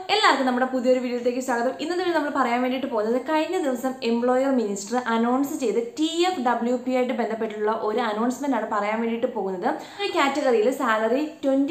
എല്ലാവർക്കും നമ്മുടെ പുതിയൊരു വീഡിയോയിലേക്ക് സ്വാഗതം. ഇന്നത്തെ വീഡിയോ നമ്മൾ പറയാൻ വേണ്ടിയിട്ട് പോകുന്നത് കഴിഞ്ഞ ദിവസം എംപ്ലോയർ മിനിസ്റ്റർ അനൗൺസ് ചെയ്ത് TFWP ആയിട്ട് ബന്ധപ്പെട്ടുള്ള ഒരു അനൗൺസ്മെന്റ് ആണ് പറയാൻ വേണ്ടിയിട്ട് പോകുന്നത്. ഈ കാറ്റഗറിയിൽ സാലറി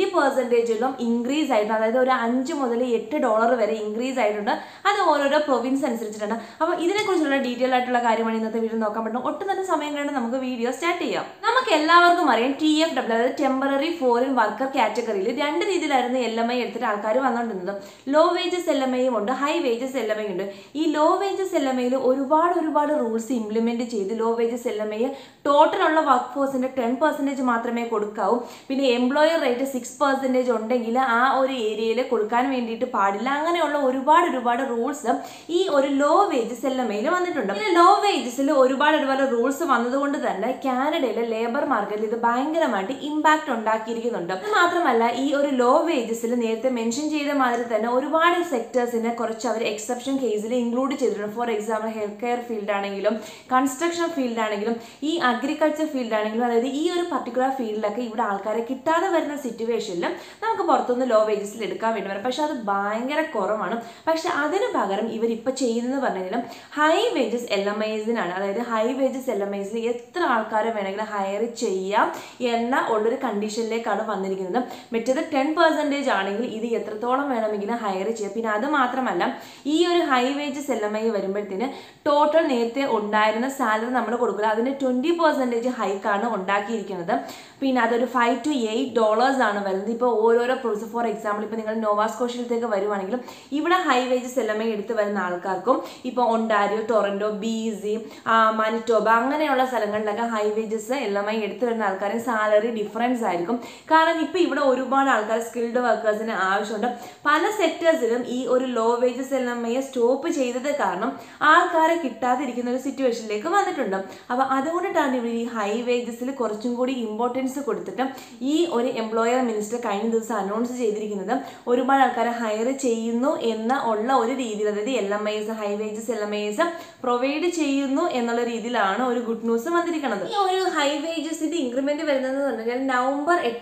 20% ഇൻക്രീസ് ആയിട്ടുണ്ട്. അതായത് ഒരു $5 മുതൽ $8 വരെ ഇൻക്രീസ് ആയിട്ടുണ്ട്. അത് ഓരോരോ പ്രൊവിൻസ് അനുസരിച്ചിട്ടുണ്ട്. അപ്പോൾ ഇതിനെക്കുറിച്ചുള്ള ഡീറ്റെയിൽ ആയിട്ടുള്ള കാര്യമാണ് ഇന്നത്തെ വീഡിയോ നോക്കാൻ പറ്റും. ഒട്ടും തന്നെ സമയം കൊണ്ട് നമുക്ക് വീഡിയോ സ്റ്റാർട്ട് ചെയ്യാം. നമുക്ക് എല്ലാവർക്കും അറിയാം TFW അതായത് ടെമ്പററി ഫോറിൻ വർക്കർ കാറ്റഗറിയിൽ രണ്ട് രീതിയിലായിരുന്നു LMI എടുത്തിട്ട് ആൾക്കാർ വന്നുകൊണ്ടിരുന്നത്. ലോ വേജസ് LMI ഉണ്ട്, ഹൈ വേജസ് LMI ഉണ്ട്. ഈ ലോ വേജസ് LMIയിൽ ഒരുപാട് റൂൾസ് ഇംപ്ലിമെന്റ് ചെയ്ത് ലോ വേജസ് LMI ടോട്ടൽ ഉള്ള വർക്ക് ഫോഴ്സിന്റെ 10% മാത്രമേ കൊടുക്കാവൂ. പിന്നെ എംപ്ലോയർ റേറ്റ് 6% ഉണ്ടെങ്കിൽ ആ ഒരു ഏരിയയിൽ കൊടുക്കാൻ വേണ്ടിയിട്ട് പാടില്ല. അങ്ങനെയുള്ള ഒരുപാട് റൂൾസ് ഈ ഒരു ലോ വേജസ് LMIയിൽ വന്നിട്ടുണ്ട്. പിന്നെ ലോ വേജസിൽ ഒരുപാട് റൂൾസ് വന്നതുകൊണ്ട് തന്നെ കാനഡയിലെ ലേബർ മാർക്കറ്റിൽ ഇത് ഭയങ്കരമായിട്ട് ഇമ്പാക്ട് ഉണ്ടാക്കിയിരിക്കുന്നുണ്ട്. അത് മാത്രമല്ല ഈ ഒരു ലോ വേജസിൽ നേരത്തെ മെൻഷൻ ചെയ്ത മാതിരി തന്നെ ഒരുപാട് സെക്ടേഴ്സിനെ കുറച്ച് അവർ എക്സെപ്ഷൻ കേസിൽ ഇൻക്ലൂഡ് ചെയ്തിട്ടുണ്ട്. For example health care field ആണെങ്കിലും കൺസ്ട്രക്ഷൻ ഫീൽഡ് ആണെങ്കിലും ഈ അഗ്രികൾച്ചർ ഫീൽഡ് ആണെങ്കിലും അതായത് ഈ ഒരു പർട്ടിക്കുലർ ഫീൽഡിലൊക്കെ ഇവിടെ ആൾക്കാരെ കിട്ടാതെ വരുന്ന സിറ്റുവേഷനിൽ നമുക്ക് പുറത്തുനിന്ന് ലോ വേജസിൽ എടുക്കാൻ വേണ്ടി വരും. പക്ഷെ അത് ഭയങ്കര കുറവാണ്. പക്ഷെ അതിന് പകരം ഇവരിപ്പോൾ ചെയ്യുന്നതെന്ന് പറഞ്ഞു കഴിഞ്ഞാൽ ഹൈ വേജസ് LMIസിനാണ്. അതായത് ഹൈ വേജസ് LMIസിൽ എത്ര ആൾക്കാരെ വേണമെങ്കിലും ഹയർ ചെയ്യാം എന്ന ഉള്ളൊരു കണ്ടീഷനിലേക്കാണ് വന്നിരിക്കുന്നത്. മറ്റേത് 10% ആണെങ്കിൽ ഇത് എത്രത്തോളം വേണമെങ്കിലും ഹയർ ചെയ്യാം. പിന്നെ അത് മാത്രമല്ല ഈ ഒരു ഹൈ വേജസ് LMI വരുമ്പോഴത്തേന് ടോട്ടൽ നേരത്തെ ഉണ്ടായിരുന്ന സാലറി നമ്മൾ കൊടുക്കില്ല, അതിന് 20% ഹൈക്കാണ് ഉണ്ടാക്കിയിരിക്കുന്നത്. പിന്നെ അതൊരു $5 to $8 ആണ് വരുന്നത്. ഇപ്പോൾ ഓരോരോ പ്രോസസ് ഫോർ എക്സാമ്പിൾ ഇപ്പോൾ നിങ്ങൾ നോവാസ്കോഷ്യയിലേക്ക് വരുവാണെങ്കിലും ഇവിടെ ഹൈ വേജസ് LMI എടുത്ത് വരുന്ന ആൾക്കാർക്കും ഇപ്പോൾ ഒണ്ടാരിയോ, ടൊറന്റോ, BC, മാനിറ്റോബ അങ്ങനെയുള്ള സ്ഥലങ്ങളിലൊക്കെ ഹൈ വേജസ് LMI എടുത്ത് വരുന്ന ആൾക്കാരും സാലറി ഡിഫറൻസ് ആയിരിക്കും. കാരണം ഇപ്പോൾ ഇവിടെ ഒരുപാട് ആൾക്കാർ സ്കിൽഡ് വർക്കേഴ്സിന് ആവശ്യമുണ്ട്. പല സെക്ടേഴ്സിലും ഈ ഒരു ലോ വേജസ് LMI സ്റ്റോപ്പ് ചെയ്തത് കാരണം ആൾക്കാരെ കിട്ടാതിരിക്കുന്ന ഒരു സിറ്റുവേഷനിലേക്ക് വന്നിട്ടുണ്ട്. അപ്പോൾ അതുകൊണ്ടിട്ടാണ് ഇവർ ഈ ഹൈ വേജസിൽ കുറച്ചും കൂടി ഇമ്പോർട്ടൻസ് കൊടുത്തിട്ട് ഈ ഒരു എംപ്ലോയർ മിനിസ്റ്റർ കഴിഞ്ഞ ദിവസം അനൗൺസ് ചെയ്തിരിക്കുന്നത് ഒരുപാട് ആൾക്കാരെ ഹയർ ചെയ്യുന്നു എന്ന ഉള്ള ഒരു രീതിയിൽ, അതായത് LMIs high wages LMIs provide ചെയ്യുന്നു എന്നുള്ള രീതിയിലാണ് ഒരു ഗുഡ് ന്യൂസ് വന്നിരിക്കുന്നത്. ഈ ഒരു ഹൈ വേജസിന്റെ ഇൻക്രിമെന്റ് വരുന്നത് പറഞ്ഞാൽ നവംബർ 8,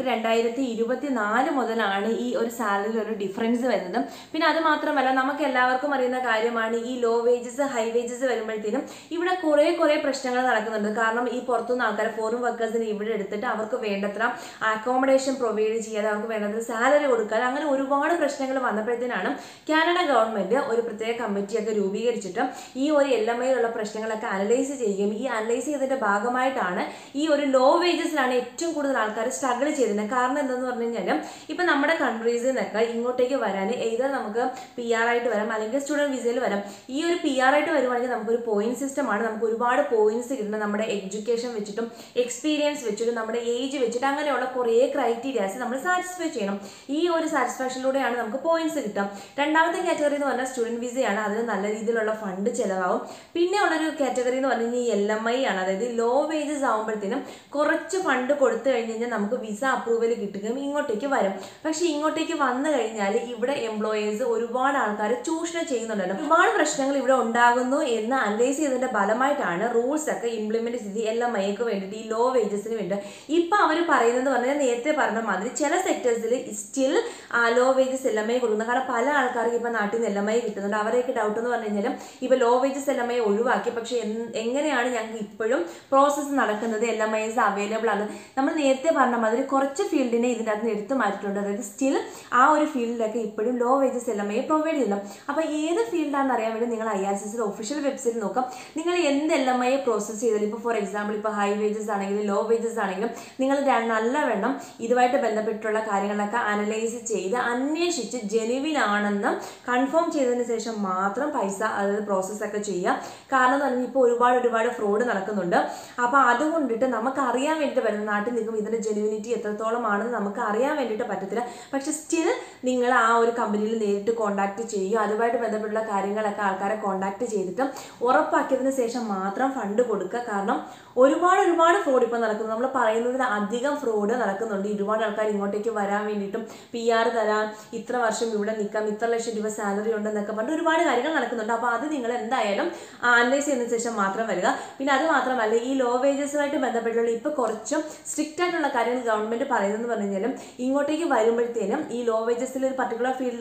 2024 മുതലാണ് ഈ ഒരു സാലറിയിൽ ഒരു ഡിഫറൻസ് വരുന്നത്. പിന്നെ അത് മാത്രമല്ല നമുക്ക് എല്ലാവർക്കും അറിയുന്ന കാര്യമാണ് ഈ ലോ വേജസ് ഹൈ വേജസ് വരുമ്പോഴത്തേനും ഇവിടെ കുറെ പ്രശ്നങ്ങൾ നടക്കുന്നുണ്ട്. കാരണം ഈ പുറത്തുനിന്ന് ആൾക്കാർ ഫോറിൻ വർക്കേഴ്സിന് ഇവിടെ എടുത്തിട്ട് അവർക്ക് വേണ്ടത്ര അക്കോമഡേഷൻ പ്രൊവൈഡ് ചെയ്യാതെ അവർക്ക് വേണ്ടത്ര സാലറി കൊടുക്കാതെ അങ്ങനെ ഒരുപാട് പ്രശ്നങ്ങൾ വന്നപ്പോഴത്തേനാണ് കാനഡ ഗവൺമെന്റ് ഒരു പ്രത്യേക കമ്മിറ്റിയൊക്കെ രൂപീകരിച്ചിട്ട് ഈ ഒരു LMIയിലുള്ള പ്രശ്നങ്ങളൊക്കെ അനലൈസ് ചെയ്യുകയും ഈ അനലൈസ് ചെയ്തതിന്റെ ഭാഗമായിട്ടാണ് ഈ ഒരു ലോ വേജസിലാണ് ഏറ്റവും കൂടുതൽ ആൾക്കാർ സ്ട്രഗിൾ ചെയ്തിരുന്നത്. കാരണം എന്താണെന്ന് പറഞ്ഞു കഴിഞ്ഞാൽ ഇപ്പം നമ്മുടെ കൺട്രീസിൽ നിന്നൊക്കെ ഇങ്ങോട്ടേക്ക് വരാൻ ഏതോ നമുക്ക് PR ആയിട്ട് വരാം അല്ലെങ്കിൽ സ്റ്റുഡൻറ് വിസയിൽ വരാം. ഈ ഒരു PR ആയിട്ട് വരുവാണെങ്കിൽ നമുക്കൊരു പോയിന്റ് സിസ്റ്റമാണ്. നമുക്ക് ഒരുപാട് പോയിന്റ്സ് കിട്ടുന്നത് നമ്മുടെ എഡ്യൂക്കേഷൻ വെച്ചിട്ടും എക്സ്പീരിയൻസ് വെച്ചിട്ടും നമ്മുടെ ഏജ് വെച്ചിട്ട് അങ്ങനെയുള്ള കുറേ ക്രൈറ്റീരിയാസ് നമ്മൾ സാറ്റിസ്ഫൈ ചെയ്യണം. ഈ ഒരു സാറ്റിസ്ഫാക്ഷനിലൂടെയാണ് നമുക്ക് പോയിന്റ്സ് കിട്ടുക. രണ്ടാമത്തെ കാറ്റഗറി എന്ന് പറഞ്ഞാൽ സ്റ്റുഡൻറ് വിസയാണ്. അതിന് നല്ല രീതിയിലുള്ള ഫണ്ട് ചിലവാകും. പിന്നെ ഉള്ളൊരു കാറ്റഗറി എന്ന് പറഞ്ഞു കഴിഞ്ഞാൽ LMI ആണ്. അതായത് ലോ വേജസ് ആകുമ്പോഴത്തേനും കുറച്ച് ഫണ്ട് കൊടുത്തു കഴിഞ്ഞ് കഴിഞ്ഞാൽ നമുക്ക് വിസ അപ്രൂവൽ കിട്ടുകയും ഇങ്ങോട്ടേക്ക് വരും. പക്ഷെ ഇങ്ങോട്ടേക്ക് വന്നു കഴിഞ്ഞാൽ ഇവിടെ എംപ്ലോയേഴ്സ് ഒരുപാട് ആൾക്കാർ ചൂഷണം ചെയ്യുന്നുണ്ടല്ലോ. ഒരുപാട് പ്രശ്നങ്ങൾ ഇവിടെ ഉണ്ടാകുന്നു എന്ന് അനലൈസ് ചെയ്തതിന്റെ ഫലമായിട്ടാണ് റൂൾസ് ഒക്കെ ഇംപ്ലിമെന്റ് ചെയ്ത് LMIക്ക് വേണ്ടിയിട്ട് ഈ ലോ വേജസിന് വേണ്ടി ഇപ്പൊ അവർ പറയുന്നത് പറഞ്ഞാൽ നേരത്തെ പറഞ്ഞ മാതിരി ചില സെക്ടേഴ്സിൽ സ്റ്റിൽ ലോ വേജസ് LMI കൊടുക്കുന്നത്. കാരണം പല ആൾക്കാർക്ക് ഇപ്പൊ നാട്ടിൽ നിന്ന് LMI കിട്ടുന്നുണ്ട്. അവരെയൊക്കെ ഡൗട്ട് എന്ന് പറഞ്ഞു കഴിഞ്ഞാൽ ഇപ്പൊ ലോ വേജസ് LMI ഒഴിവാക്കി, പക്ഷെ എങ്ങനെയാണ് ഞങ്ങൾക്ക് ഇപ്പോഴും പ്രോസസ്സ് നടക്കുന്നത്, LMIs അവൈലബിൾ ആണ്. നമ്മൾ നേരത്തെ പറഞ്ഞ മാതിരി കുറച്ച് ഫീൽഡിനെ ഇതിൻ്റെ അകത്ത് എടുത്തു മാറ്റിയിട്ടുണ്ട്. അതായത് സ്റ്റിൽ ആ ഒരു ഫീൽഡിലൊക്കെ ഇപ്പോഴും ലോ വേജസ് LMI പ്രൊവൈഡ് ചെയ്യുന്നു. അപ്പോൾ ഏത് ഫീൽഡാണെന്ന് അറിയാൻ വേണ്ടി നിങ്ങൾ IRCCയുടെ ഒഫീഷ്യൽ വെബ്സൈറ്റിൽ നോക്കാം. നിങ്ങൾ എന്ത് LMI പ്രോസസ്സ് ചെയ്താലും ഇപ്പോൾ ഫോർ എക്സാമ്പിൾ ഇപ്പോൾ ഹൈ വേജസ് ആണെങ്കിലും ലോ വേജസ് ആണെങ്കിലും നിങ്ങൾ നല്ലവണ്ണം ഇതുമായിട്ട് ബന്ധപ്പെട്ടുള്ള കാര്യങ്ങളൊക്കെ അനലൈസ് ചെയ്ത് അന്വേഷിച്ച് ജെനുവിൻ ആണെന്ന് കൺഫേം ചെയ്തതിന് ശേഷം മാത്രം പൈസ അതായത് പ്രോസസ്സൊക്കെ ചെയ്യുക. കാരണം എന്ന് പറഞ്ഞാൽ ഇപ്പോൾ ഒരുപാട് ഫ്രോഡ് നടക്കുന്നുണ്ട്. അപ്പോൾ അതുകൊണ്ടിട്ട് നമുക്ക് അറിയാൻ വേണ്ടിയിട്ട് വരുന്ന നാട്ടിൽ നിൽക്കും ഇതിൻ്റെ ജെനുവിനിറ്റി എത്രത്തോളം ആണെന്ന് നമുക്ക് അറിയാൻ വേണ്ടിയിട്ട് പറ്റത്തില്ല. പക്ഷെ സ്റ്റിൽ നിങ്ങൾ ആ ഒരു കമ്പനിയിൽ നേരിട്ട് കോൺടാക്ട് ചെയ്യുക. അതുമായിട്ട് ബന്ധപ്പെട്ടുള്ള കാര്യങ്ങളൊക്കെ ആൾക്കാരെ കോൺടാക്ട് ചെയ്തിട്ട് ഉറപ്പാക്കിയതിന് ശേഷം മാത്രം ഫണ്ട് കൊടുക്കുക. കാരണം ഒരുപാട് ഫ്രോഡ് ഇപ്പോൾ നടക്കുന്നു. നമ്മൾ പറയുന്നതിന് അധികം ഫ്രോഡ് നടക്കുന്നുണ്ട്. ഒരുപാട് ആൾക്കാർ ഇങ്ങോട്ടേക്ക് വരാൻ വേണ്ടിയിട്ടും PR തരാൻ, ഇത്ര വർഷം ഇവിടെ നിൽക്കാം, ഇത്ര ലക്ഷം രൂപ സാലറി ഉണ്ടെന്നൊക്കെ പറഞ്ഞിട്ട് ഒരുപാട് കാര്യങ്ങൾ നടക്കുന്നുണ്ട്. അപ്പോൾ അത് നിങ്ങൾ എന്തായാലും അനലൈസ് ചെയ്തതിന് ശേഷം മാത്രം വരിക. പിന്നെ അത് മാത്രമല്ല ഈ ലോ വേജസുമായിട്ട് ബന്ധപ്പെട്ടുള്ള ഇപ്പോൾ കുറച്ചും സ്ട്രിക്റ്റ് ആയിട്ടുള്ള കാര്യങ്ങൾ ഗവൺമെന്റ് പറയുന്നതെന്ന് പറഞ്ഞു കഴിഞ്ഞാലും ഇങ്ങോട്ടേക്ക് വരുമ്പോഴത്തേനും ഈ ലോ വേജസിൽ ഒരു പർട്ടിക്കുലർ ഫീൽഡിലൊക്കെ ആൾക്കാർ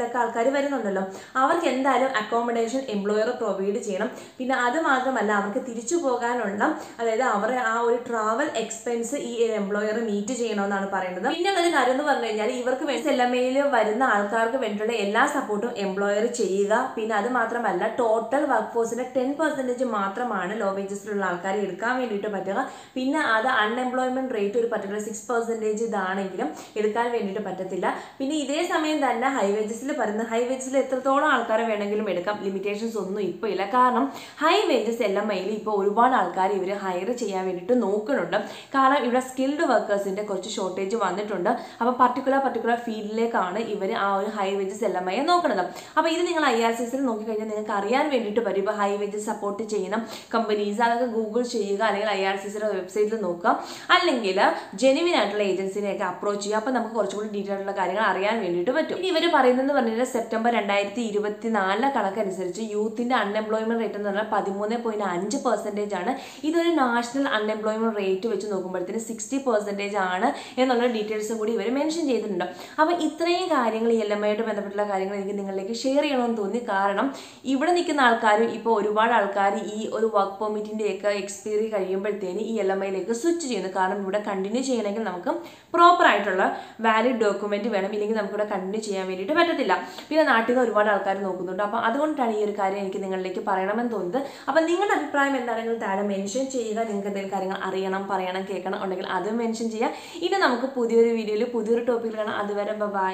ആൾക്കാർ വരുന്നുണ്ടല്ലോ, അവർക്ക് എന്തായാലും അക്കോമഡേഷൻ എംപ്ലോയർ പ്രൊവൈഡ് ചെയ്യണം. പിന്നെ അത് മാത്രമല്ല, അവർക്ക് തിരിച്ചു പോകാനുള്ള, അതായത് അവരുടെ ആ ഒരു ട്രാവൽ എക്സ്പെൻസ് ഈ എംപ്ലോയർ മീറ്റ് ചെയ്യണമെന്നാണ് പറയുന്നത്. പിന്നെ ഒരു കാര്യം എന്ന് പറഞ്ഞു കഴിഞ്ഞാൽ, ഇവർക്ക് SLMA വരുന്ന ആൾക്കാർക്ക് വേണ്ടിയിട്ടുള്ള എല്ലാ സപ്പോർട്ടും എംപ്ലോയർ ചെയ്യുക. പിന്നെ അത് മാത്രമല്ല, ടോട്ടൽ വർക്ക് ഫോഴ്സിന്റെ 10% മാത്രമാണ് ലോ വേജസിലുള്ള ആൾക്കാരെ എടുക്കാൻ വേണ്ടിയിട്ട് പറ്റുക. പിന്നെ അത് അൺഎംപ്ലോയ്മെന്റ് റേറ്റ് ഒരു പർട്ടിക്കുലർ 6% ഇതാണെങ്കിലും എടുക്കാൻ വേണ്ടിയിട്ട് പറ്റത്തില്ല. പിന്നെ ഇതേ സമയം തന്നെ ഹൈ വേജസിൽ പറയുന്നത്, ഹൈ വേജസിൽ എത്രത്തോളം ആൾക്കാരെ വേണമെങ്കിലും എടുക്കാം, ലിമിറ്റേഷൻസ് ഒന്നും ഇപ്പോൾ ഇല്ല. കാരണം ഹൈ വേജസ് LMAയിൽ ഇപ്പോൾ ഒരുപാട് ആൾക്കാർ ഇവർ ഹയർ ചെയ്യാൻ വേണ്ടിയിട്ട് നോക്കുന്നുണ്ട്. കാരണം ഇവിടെ സ്കിൽഡ് വർക്കേഴ്സിന്റെ കുറച്ച് ഷോർട്ടേജ് വന്നിട്ടുണ്ട്. അപ്പോൾ പർട്ടിക്കുലർ ഫീൽഡിലേക്കാണ് ഇവർ ആ ഒരു ഹൈ വേജസ് LMA നോക്കുന്നത്. അപ്പോൾ ഇത് നിങ്ങൾ IRCSൽ നോക്കിക്കഴിഞ്ഞാൽ നിങ്ങൾക്ക് അറിയാൻ വേണ്ടിയിട്ട് വരും. ഇപ്പോൾ ഹൈ വേജസ് സപ്പോർട്ട് ചെയ്യുന്ന കമ്പനീസ് അതൊക്കെ ഗൂഗിൾ ചെയ്യുക, അല്ലെങ്കിൽ IRCSയുടെ വെബ്സൈറ്റിൽ നോക്കുക, അല്ലെങ്കിൽ ജെനുവിൻ ആയിട്ടുള്ള ഏജൻസിനെയൊക്കെ അപ്രോച്ച് ചെയ്യുക. അപ്പോൾ നമുക്ക് കുറച്ചുകൂടി ഡീറ്റെയിൽ ആയിട്ടുള്ള കാര്യങ്ങൾ അറിയാൻ വേണ്ടിയിട്ട് പറ്റും. ഇനി ഇവർ പറയുന്നതെന്ന് പറഞ്ഞാൽ സെപ്റ്റംബർ 2024 കണക്കനുസരിച്ച് യൂത്തിന്റെ അൺഎംപ്ലോയ്മെന്റ് റേറ്റ് എന്ന് പറഞ്ഞാൽ 13.5% ആണ്. ഇതൊരു നാഷണൽ അൺഎംപ്ലോയ്മെന്റ് റേറ്റ് വെച്ച് നോക്കുമ്പോഴത്തേന് 60% ആണ് എന്നുള്ള ഡീറ്റെയിൽസും കൂടി ഇവർ മെൻഷൻ ചെയ്തിട്ടുണ്ട്. അപ്പോൾ ഇത്രയും കാര്യങ്ങൾ ഈ LMAയായിട്ട് ബന്ധപ്പെട്ടുള്ള കാര്യങ്ങൾ എനിക്ക് നിങ്ങളിലേക്ക് ഷെയർ ചെയ്യണമെന്ന് തോന്നി. കാരണം ഇവിടെ നിൽക്കുന്ന ആൾക്കാരും ഇപ്പോൾ ഒരുപാട് ആൾക്കാർ ഈ ഒരു വർക്ക് പെർമിറ്റിൻ്റെയൊക്കെ എക്സ്പയറി കഴിയുമ്പോഴത്തേന് ഈ LMAയിലേക്ക് സ്വിച്ച് ചെയ്യുന്നു. കാരണം ഇവിടെ കണ്ടിന്യൂ ചെയ്യണമെങ്കിൽ നമുക്ക് പ്രോപ്പർ ആയിട്ടുള്ള വാലിഡ് ഡോക്യുമെന്റ് വേണം, ഇല്ലെങ്കിൽ നമുക്കിവിടെ കണ്ടിന്യൂ ചെയ്യാൻ വേണ്ടിയിട്ട് പറ്റത്തില്ല. പിന്നെ നാട്ടിൽ നിന്ന് ഒരുപാട് ആൾക്കാർ നോക്കുന്നുണ്ട്. അപ്പോൾ അതുകൊണ്ടാണ് ഈ ഒരു കാര്യം എനിക്ക് നിങ്ങളിലേക്ക് പറയണമെന്ന് തോന്നുന്നത്. അപ്പോൾ നിങ്ങളുടെ അഭിപ്രായം എന്താണെങ്കിലും താഴെ മെൻഷൻ ചെയ്യുക. നിങ്ങൾക്ക് എന്തെങ്കിലും കാര്യങ്ങൾ അറിയണം, പറയണം, കേൾക്കണം ഉണ്ടെങ്കിൽ അത് മെൻഷൻ ചെയ്യുക. ഇനി നമുക്ക് പുതിയൊരു വീഡിയോയിൽ പുതിയൊരു ടോപ്പിക്കിൽ കാണാം. അതുവരെ ബൈ.